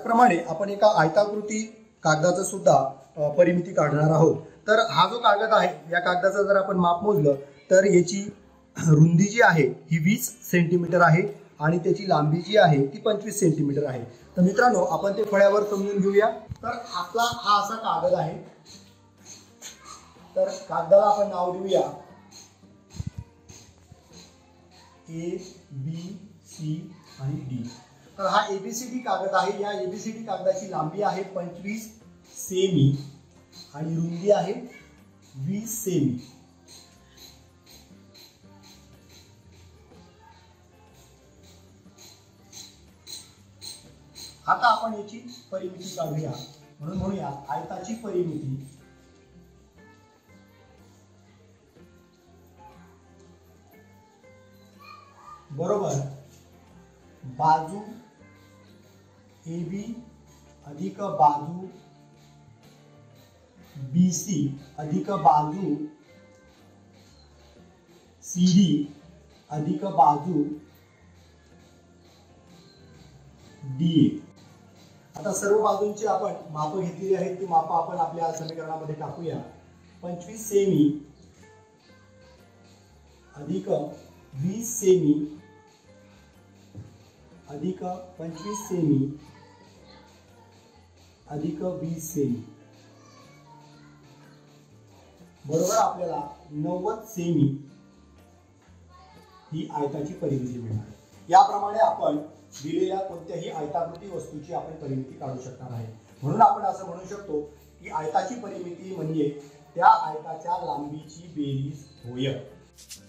त्याचप्रमाणे आपण एका आयताकृती कागदाचं सुद्धा परिमिती काढणार आहोत। तर हा जो कागद आहे या कागदाचं जर आपण माप मोजलं तर याची रुंदी जी आहे ही 20 सेंटीमीटर आहे आणि त्याची लांबी जी आहे ती 25 सेंटीमीटर आहे। तर मित्रांनो आपण ते फळ्यावर समजून घेऊया। तर आपला हा असा कागद आहे। तर कागदाला आपण नाव देऊया A B C आणि D। तर हा ABCD कागद आहे। या ABCD कागदाची लांबी आहे 25 सेमी आणि रुंदी आहे 20 सेमी। आता आपण याची परिमिती काढूया। म्हणून म्हणूया आयताची परिमिती बरोबर बाजू AB अधिक बाजू BC अधिक बाजू CD अधिक बाजू DA। आता सर्व बाजूंची आपण माप घेतलेली आहेत, ती माप आपण आपल्या समीकरणामध्ये टाकूया। 25 सेमी अधिक 20 सेमी अधिक 25 सेमी अधिक 20 सेमी बरोबर आपल्याला 90 सेमी ही आयताची परिमिती मिळणार। याप्रमाणे आपण दिलेल्या कोणत्याही आयताकृती वस्तूची आपण परिमिती काढू शकणार आहे। म्हणून आपण असं म्हणू शकतो की आयताची परिमिती म्हणजे त्या आयताच्या लांबीची बेरीज होय।